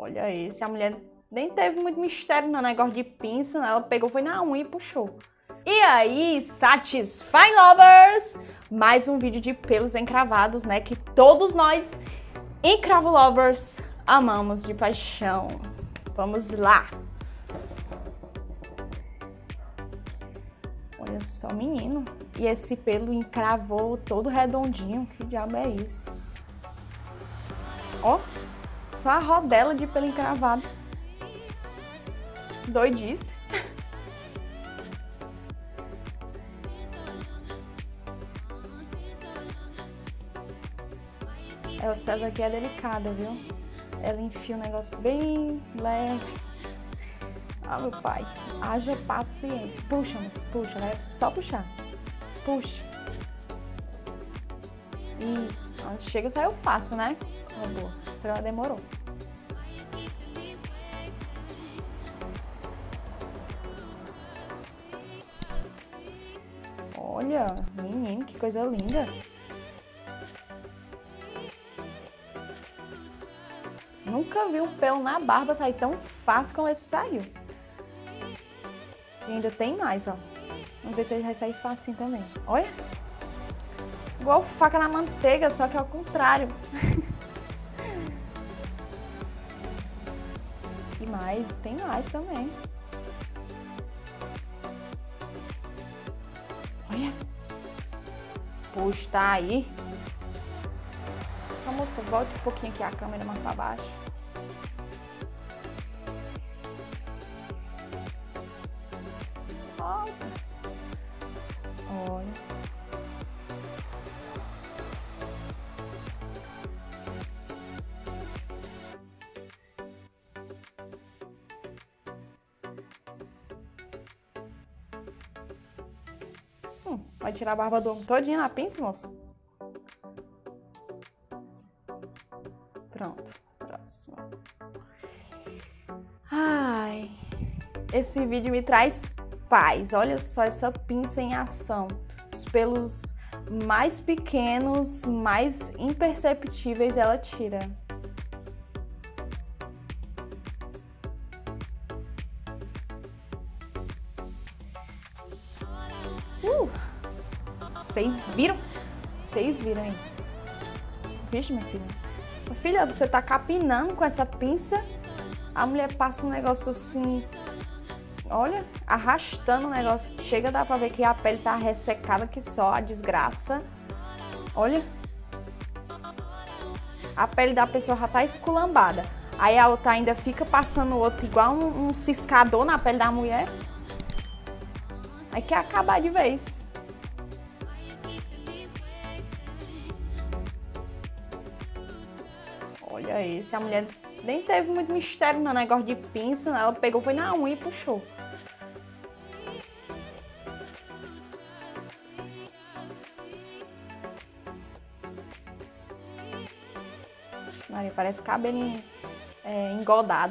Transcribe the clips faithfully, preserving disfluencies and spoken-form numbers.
Olha esse, a mulher nem teve muito mistério no negócio de pinça, né? Ela pegou, foi na unha e puxou. E aí, Satisfy Lovers! Mais um vídeo de pelos encravados, né? Que todos nós, encravo lovers, amamos de paixão. Vamos lá! Olha só, menino. E esse pelo encravou todo redondinho. Que diabo é isso? Ó, só a rodela de pelo encravado. Doidice. Essa daqui é delicada, viu? Ela enfia o negócio bem leve. Ah, meu pai, haja paciência. Puxa, moça, puxa, né? Só puxar. Puxa. Isso. Chega, saiu fácil, né? É boa. Só ela demorou. Olha, menino, que coisa linda. Nunca vi um pelo na barba sair tão fácil como esse saiu. E ainda tem mais, ó. Vamos ver se ele vai sair facinho também. Olha. Igual faca na manteiga, só que ao contrário. E mais, tem mais também. Olha. Puxa, tá aí. Só, moça, volte um pouquinho aqui a câmera mais pra baixo. Volta. Olha. Hum, vai tirar a barba do homem todinha na pinça, moça? Pronto, próximo. Ai, esse vídeo me traz paz. Olha só essa pinça em ação. Os pelos mais pequenos, mais imperceptíveis ela tira. Uh, vocês viram? Vocês viram aí? Vixe, minha filha. Filha, você tá capinando com essa pinça, a mulher passa um negócio assim, olha, arrastando o negócio. Chega, dá pra ver que a pele tá ressecada que só, a desgraça. Olha. A pele da pessoa já tá esculambada. Aí a outra ainda fica passando o outro igual um, um ciscador na pele da mulher. Aí quer acabar de vez. Olha esse, a mulher nem teve muito mistério no negócio de pinça, né? Ela pegou, foi na unha e puxou. Maria, parece cabelo é, engodado.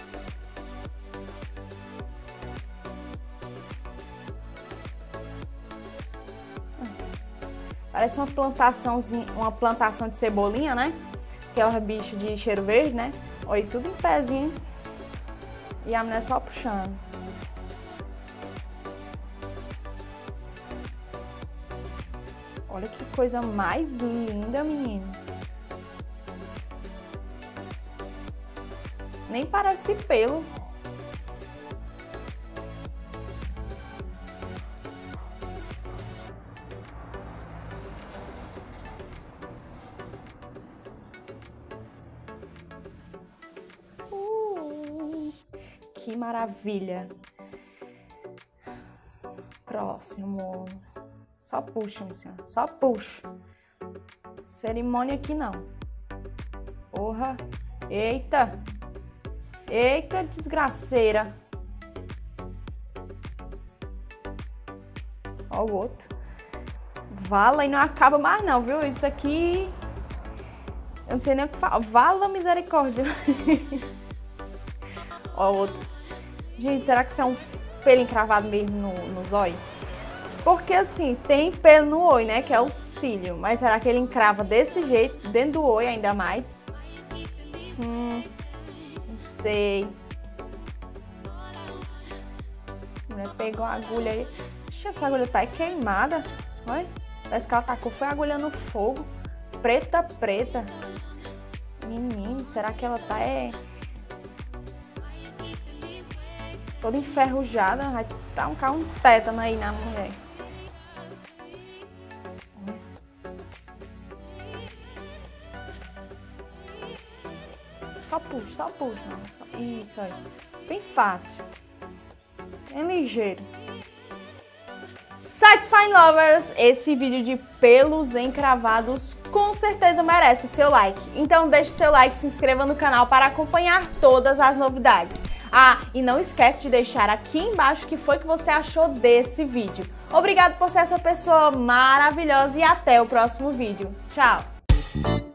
Parece uma plantaçãozinha, uma plantação de cebolinha, né? Aquela bicho de cheiro verde, né? Olha, tudo em pezinho. E a mulher só puxando. Olha que coisa mais linda, menino. Nem parece pelo. Que maravilha. Próximo. Só puxa, minha senhora. Só puxa. Cerimônia aqui não. Porra. Eita. Eita, desgraceira. Ó o outro. Vala e não acaba mais não, viu? Isso aqui... Eu não sei nem o que falar. Vala misericórdia. Ó o outro. Gente, será que isso é um pelo encravado mesmo no, no zóio? Porque assim, tem pelo no olho, né? Que é o cílio. Mas será que ele encrava desse jeito, dentro do olho ainda mais? Hum, não sei. A mulher pegou a agulha aí. Ixi, essa agulha tá aí queimada. Olha, parece que ela tacou, foi a agulha no fogo. Preta, preta. Menino, será que ela tá é... toda enferrujada? Vai dar um, um tétano aí na mulher. Só puxa, só puxa. Não, só... Isso aí. Bem fácil. Bem ligeiro. Satisfying Lovers, esse vídeo de pelos encravados com certeza merece o seu like. Então deixe seu like e se inscreva no canal para acompanhar todas as novidades. Ah, e não esquece de deixar aqui embaixo o que foi que você achou desse vídeo. Obrigado por ser essa pessoa maravilhosa e até o próximo vídeo. Tchau!